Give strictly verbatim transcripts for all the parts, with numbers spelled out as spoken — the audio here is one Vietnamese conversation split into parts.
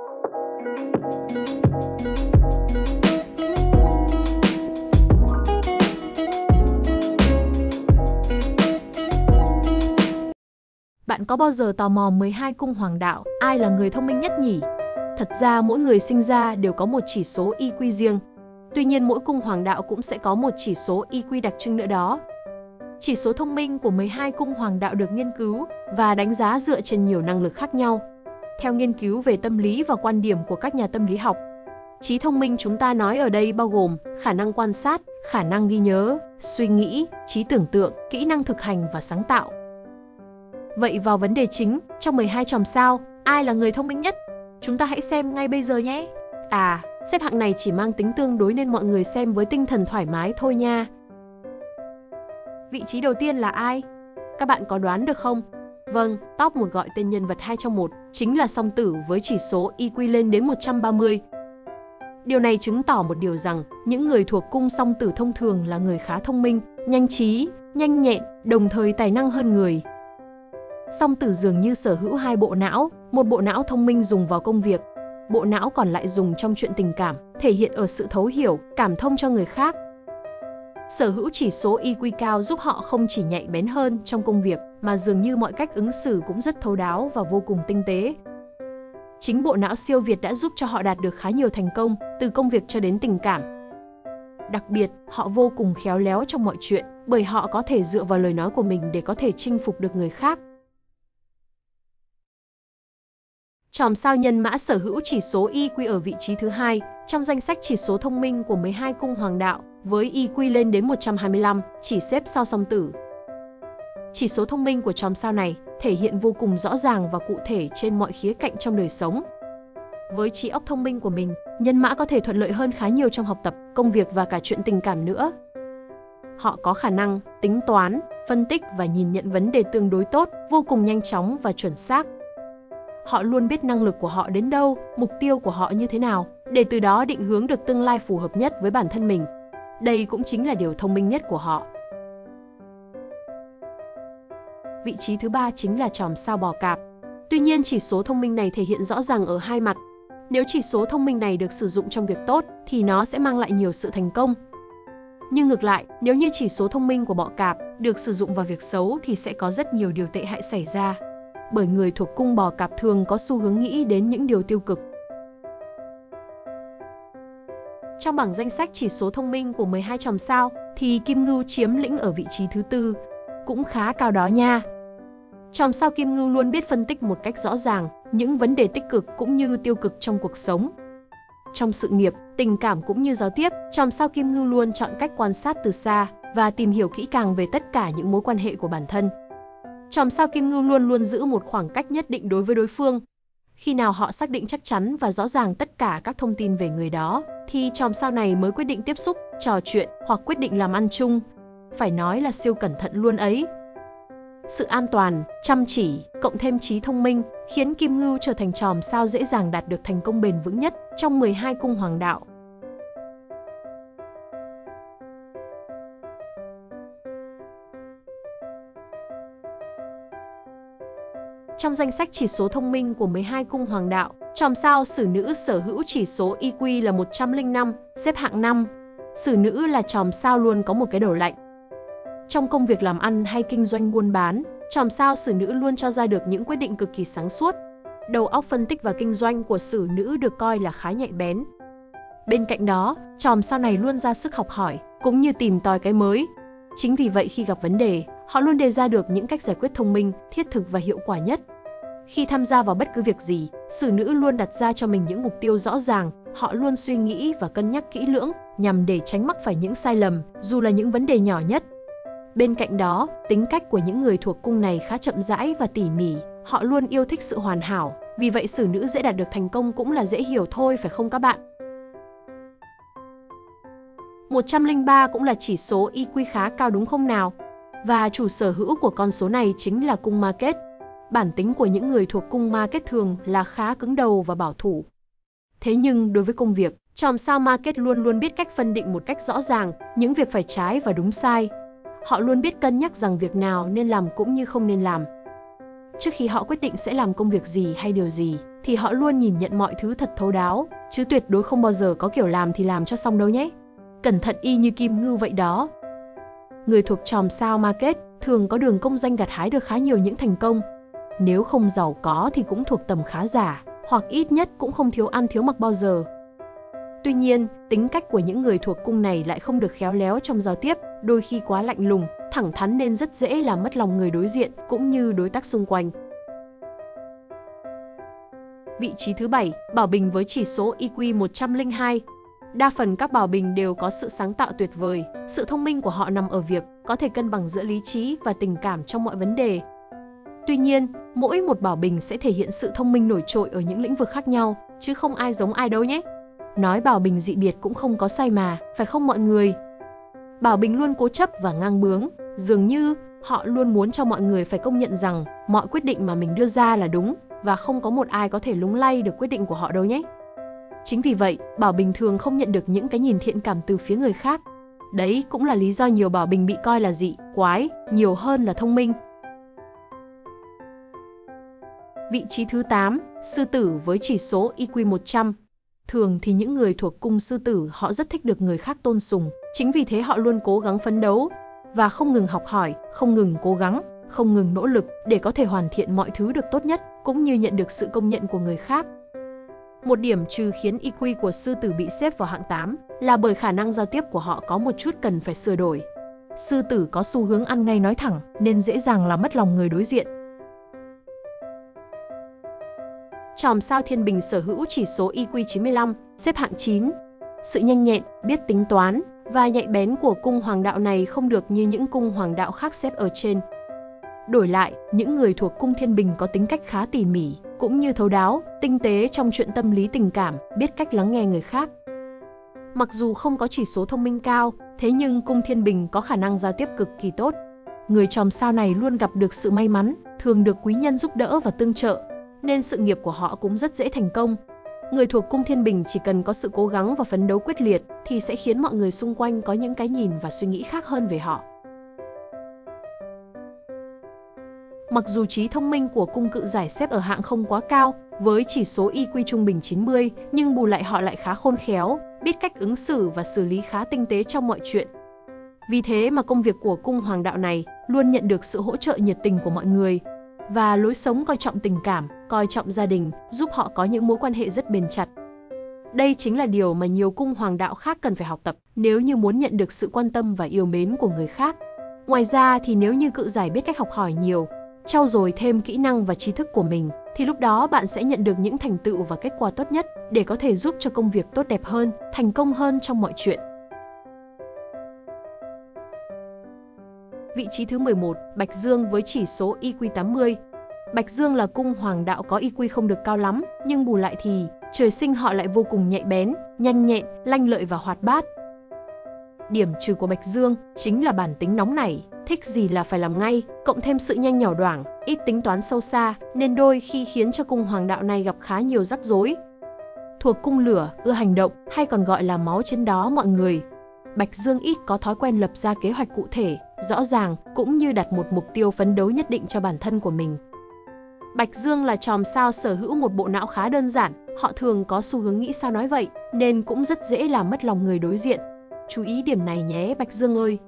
Bạn có bao giờ tò mò mười hai cung hoàng đạo, ai là người thông minh nhất nhỉ? Thật ra mỗi người sinh ra đều có một chỉ số i kiu riêng. Tuy nhiên mỗi cung hoàng đạo cũng sẽ có một chỉ số i kiu đặc trưng nữa đó. Chỉ số thông minh của mười hai cung hoàng đạo được nghiên cứu và đánh giá dựa trên nhiều năng lực khác nhau. Theo nghiên cứu về tâm lý và quan điểm của các nhà tâm lý học, trí thông minh chúng ta nói ở đây bao gồm khả năng quan sát, khả năng ghi nhớ, suy nghĩ, trí tưởng tượng, kỹ năng thực hành và sáng tạo. Vậy vào vấn đề chính, trong mười hai chòm sao, ai là người thông minh nhất? Chúng ta hãy xem ngay bây giờ nhé! À, xếp hạng này chỉ mang tính tương đối nên mọi người xem với tinh thần thoải mái thôi nha. Vị trí đầu tiên là ai? Các bạn có đoán được không? Vâng, top một gọi tên nhân vật hai trong một, chính là Song Tử với chỉ số i kiu lên đến một trăm ba mươi. Điều này chứng tỏ một điều rằng, những người thuộc cung Song Tử thông thường là người khá thông minh, nhanh trí, nhanh nhẹn, đồng thời tài năng hơn người. Song Tử dường như sở hữu hai bộ não, một bộ não thông minh dùng vào công việc, bộ não còn lại dùng trong chuyện tình cảm, thể hiện ở sự thấu hiểu, cảm thông cho người khác. Sở hữu chỉ số i kiu cao giúp họ không chỉ nhạy bén hơn trong công việc, mà dường như mọi cách ứng xử cũng rất thấu đáo và vô cùng tinh tế. Chính bộ não siêu việt đã giúp cho họ đạt được khá nhiều thành công, từ công việc cho đến tình cảm. Đặc biệt, họ vô cùng khéo léo trong mọi chuyện, bởi họ có thể dựa vào lời nói của mình để có thể chinh phục được người khác. Chòm sao Nhân Mã sở hữu chỉ số i kiu ở vị trí thứ hai, trong danh sách chỉ số thông minh của mười hai cung hoàng đạo, với i kiu lên đến một trăm hai mươi lăm, chỉ xếp sau Song Tử. Chỉ số thông minh của chòm sao này thể hiện vô cùng rõ ràng và cụ thể trên mọi khía cạnh trong đời sống. Với trí óc thông minh của mình, Nhân Mã có thể thuận lợi hơn khá nhiều trong học tập, công việc và cả chuyện tình cảm nữa. Họ có khả năng tính toán, phân tích và nhìn nhận vấn đề tương đối tốt, vô cùng nhanh chóng và chuẩn xác. Họ luôn biết năng lực của họ đến đâu, mục tiêu của họ như thế nào, để từ đó định hướng được tương lai phù hợp nhất với bản thân mình. Đây cũng chính là điều thông minh nhất của họ. Vị trí thứ ba chính là chòm sao Bò Cạp. Tuy nhiên chỉ số thông minh này thể hiện rõ ràng ở hai mặt. Nếu chỉ số thông minh này được sử dụng trong việc tốt, thì nó sẽ mang lại nhiều sự thành công. Nhưng ngược lại, nếu như chỉ số thông minh của Bọ Cạp được sử dụng vào việc xấu thì sẽ có rất nhiều điều tệ hại xảy ra. Bởi người thuộc cung Bò Cạp thường có xu hướng nghĩ đến những điều tiêu cực. Trong bảng danh sách chỉ số thông minh của mười hai chòm sao, thì Kim Ngưu chiếm lĩnh ở vị trí thứ tư, cũng khá cao đó nha. Chòm sao Kim Ngưu luôn biết phân tích một cách rõ ràng những vấn đề tích cực cũng như tiêu cực trong cuộc sống. Trong sự nghiệp, tình cảm cũng như giao tiếp, chòm sao Kim Ngưu luôn chọn cách quan sát từ xa và tìm hiểu kỹ càng về tất cả những mối quan hệ của bản thân. Chòm sao Kim Ngưu luôn luôn giữ một khoảng cách nhất định đối với đối phương. Khi nào họ xác định chắc chắn và rõ ràng tất cả các thông tin về người đó, thì chòm sao này mới quyết định tiếp xúc, trò chuyện hoặc quyết định làm ăn chung. Phải nói là siêu cẩn thận luôn ấy. Sự an toàn, chăm chỉ, cộng thêm trí thông minh, khiến Kim Ngưu trở thành chòm sao dễ dàng đạt được thành công bền vững nhất trong mười hai cung hoàng đạo. Trong danh sách chỉ số thông minh của mười hai cung hoàng đạo, chòm sao Sử Nữ sở hữu chỉ số i kiu là một trăm lẻ năm, xếp hạng năm. Sử Nữ là chòm sao luôn có một cái đầu lạnh. Trong công việc làm ăn hay kinh doanh buôn bán, chòm sao Sử Nữ luôn cho ra được những quyết định cực kỳ sáng suốt. Đầu óc phân tích và kinh doanh của Sử Nữ được coi là khá nhạy bén. Bên cạnh đó, chòm sao này luôn ra sức học hỏi, cũng như tìm tòi cái mới. Chính vì vậy khi gặp vấn đề, họ luôn đề ra được những cách giải quyết thông minh, thiết thực và hiệu quả nhất. Khi tham gia vào bất cứ việc gì, Sử Nữ luôn đặt ra cho mình những mục tiêu rõ ràng, họ luôn suy nghĩ và cân nhắc kỹ lưỡng, nhằm để tránh mắc phải những sai lầm, dù là những vấn đề nhỏ nhất. Bên cạnh đó, tính cách của những người thuộc cung này khá chậm rãi và tỉ mỉ, họ luôn yêu thích sự hoàn hảo, vì vậy Sử Nữ dễ đạt được thành công cũng là dễ hiểu thôi phải không các bạn? một trăm lẻ ba cũng là chỉ số i kiu khá cao đúng không nào? Và chủ sở hữu của con số này chính là cung Ma Kết. Bản tính của những người thuộc cung Ma Kết thường là khá cứng đầu và bảo thủ. Thế nhưng đối với công việc, chòm sao Ma Kết luôn luôn biết cách phân định một cách rõ ràng những việc phải trái và đúng sai. Họ luôn biết cân nhắc rằng việc nào nên làm cũng như không nên làm. Trước khi họ quyết định sẽ làm công việc gì hay điều gì, thì họ luôn nhìn nhận mọi thứ thật thấu đáo, chứ tuyệt đối không bao giờ có kiểu làm thì làm cho xong đâu nhé. Cẩn thận y như kim ngưu vậy đó. Người thuộc chòm sao Market thường có đường công danh gặt hái được khá nhiều những thành công. Nếu không giàu có thì cũng thuộc tầm khá giả, hoặc ít nhất cũng không thiếu ăn thiếu mặc bao giờ. Tuy nhiên, tính cách của những người thuộc cung này lại không được khéo léo trong giao tiếp, đôi khi quá lạnh lùng, thẳng thắn nên rất dễ làm mất lòng người đối diện cũng như đối tác xung quanh. Vị trí thứ bảy, Bảo Bình với chỉ số i kiu một trăm lẻ hai. Đa phần các Bảo Bình đều có sự sáng tạo tuyệt vời, sự thông minh của họ nằm ở việc có thể cân bằng giữa lý trí và tình cảm trong mọi vấn đề. Tuy nhiên, mỗi một Bảo Bình sẽ thể hiện sự thông minh nổi trội ở những lĩnh vực khác nhau, chứ không ai giống ai đâu nhé. Nói Bảo Bình dị biệt cũng không có sai mà, phải không mọi người? Bảo Bình luôn cố chấp và ngang bướng, dường như họ luôn muốn cho mọi người phải công nhận rằng mọi quyết định mà mình đưa ra là đúng, và không có một ai có thể lung lay được quyết định của họ đâu nhé. Chính vì vậy, Bảo Bình thường không nhận được những cái nhìn thiện cảm từ phía người khác. Đấy cũng là lý do nhiều Bảo Bình bị coi là dị, quái, nhiều hơn là thông minh. Vị trí thứ tám, Sư Tử với chỉ số i kiu một trăm. Thường thì những người thuộc cung Sư Tử họ rất thích được người khác tôn sùng, chính vì thế họ luôn cố gắng phấn đấu và không ngừng học hỏi, không ngừng cố gắng, không ngừng nỗ lực để có thể hoàn thiện mọi thứ được tốt nhất, cũng như nhận được sự công nhận của người khác. Một điểm trừ khiến i kiu của Sư Tử bị xếp vào hạng tám là bởi khả năng giao tiếp của họ có một chút cần phải sửa đổi. Sư Tử có xu hướng ăn ngay nói thẳng nên dễ dàng làm mất lòng người đối diện. Chòm sao Thiên Bình sở hữu chỉ số i kiu chín mươi lăm, xếp hạng chín. Sự nhanh nhẹn, biết tính toán và nhạy bén của cung hoàng đạo này không được như những cung hoàng đạo khác xếp ở trên. Đổi lại, những người thuộc cung Thiên Bình có tính cách khá tỉ mỉ, cũng như thấu đáo, tinh tế trong chuyện tâm lý tình cảm, biết cách lắng nghe người khác. Mặc dù không có chỉ số thông minh cao, thế nhưng cung Thiên Bình có khả năng giao tiếp cực kỳ tốt. Người chòm sao này luôn gặp được sự may mắn, thường được quý nhân giúp đỡ và tương trợ, nên sự nghiệp của họ cũng rất dễ thành công. Người thuộc cung Thiên Bình chỉ cần có sự cố gắng và phấn đấu quyết liệt thì sẽ khiến mọi người xung quanh có những cái nhìn và suy nghĩ khác hơn về họ. Mặc dù trí thông minh của cung Cự Giải xếp ở hạng không quá cao, với chỉ số i kiu trung bình chín mươi, nhưng bù lại họ lại khá khôn khéo, biết cách ứng xử và xử lý khá tinh tế trong mọi chuyện. Vì thế mà công việc của cung hoàng đạo này luôn nhận được sự hỗ trợ nhiệt tình của mọi người, và lối sống coi trọng tình cảm, coi trọng gia đình, giúp họ có những mối quan hệ rất bền chặt. Đây chính là điều mà nhiều cung hoàng đạo khác cần phải học tập nếu như muốn nhận được sự quan tâm và yêu mến của người khác. Ngoài ra thì nếu như Cự Giải biết cách học hỏi nhiều, trau dồi thêm kỹ năng và trí thức của mình, thì lúc đó bạn sẽ nhận được những thành tựu và kết quả tốt nhất để có thể giúp cho công việc tốt đẹp hơn, thành công hơn trong mọi chuyện. Vị trí thứ mười một, Bạch Dương với chỉ số i kiu tám mươi. Bạch Dương là cung hoàng đạo có i kiu không được cao lắm, nhưng bù lại thì trời sinh họ lại vô cùng nhạy bén, nhanh nhẹn, lanh lợi và hoạt bát. Điểm trừ của Bạch Dương chính là bản tính nóng nảy, thích gì là phải làm ngay, cộng thêm sự nhanh nhảu đoảng, ít tính toán sâu xa, nên đôi khi khiến cho cung hoàng đạo này gặp khá nhiều rắc rối. Thuộc cung Lửa, ưa hành động, hay còn gọi là máu trên đó mọi người. Bạch Dương ít có thói quen lập ra kế hoạch cụ thể, rõ ràng, cũng như đặt một mục tiêu phấn đấu nhất định cho bản thân của mình. Bạch Dương là chòm sao sở hữu một bộ não khá đơn giản, họ thường có xu hướng nghĩ sao nói vậy, nên cũng rất dễ làm mất lòng người đối diện. Chú ý điểm này nhé Bạch Dương ơi!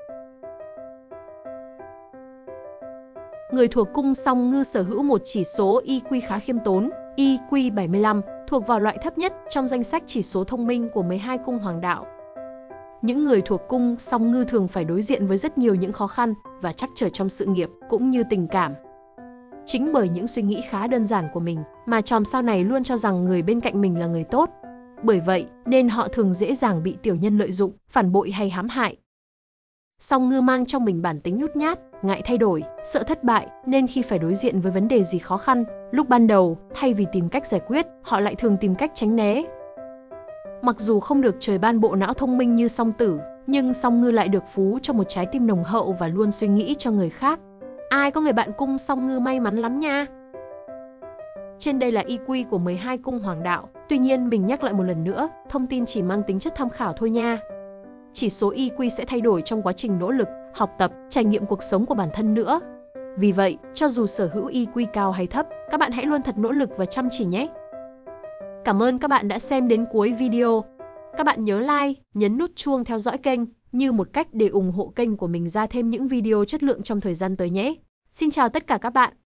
Người thuộc cung Song Ngư sở hữu một chỉ số i kiu khá khiêm tốn, i kiu bảy mươi lăm, thuộc vào loại thấp nhất trong danh sách chỉ số thông minh của mười hai cung hoàng đạo. Những người thuộc cung Song Ngư thường phải đối diện với rất nhiều những khó khăn và trắc trở trong sự nghiệp cũng như tình cảm. Chính bởi những suy nghĩ khá đơn giản của mình mà chòm sao này luôn cho rằng người bên cạnh mình là người tốt. Bởi vậy nên họ thường dễ dàng bị tiểu nhân lợi dụng, phản bội hay hãm hại. Song Ngư mang trong mình bản tính nhút nhát, ngại thay đổi, sợ thất bại, nên khi phải đối diện với vấn đề gì khó khăn, lúc ban đầu, thay vì tìm cách giải quyết, họ lại thường tìm cách tránh né. Mặc dù không được trời ban bộ não thông minh như Song Tử, nhưng Song Ngư lại được phú cho một trái tim nồng hậu và luôn suy nghĩ cho người khác. Ai có người bạn cung Song Ngư may mắn lắm nha! Trên đây là i kiu của mười hai cung hoàng đạo, tuy nhiên mình nhắc lại một lần nữa, thông tin chỉ mang tính chất tham khảo thôi nha. Chỉ số i kiu sẽ thay đổi trong quá trình nỗ lực, học tập, trải nghiệm cuộc sống của bản thân nữa. Vì vậy, cho dù sở hữu i kiu cao hay thấp, các bạn hãy luôn thật nỗ lực và chăm chỉ nhé. Cảm ơn các bạn đã xem đến cuối video. Các bạn nhớ like, nhấn nút chuông theo dõi kênh, như một cách để ủng hộ kênh của mình ra thêm những video chất lượng trong thời gian tới nhé. Xin chào tất cả các bạn.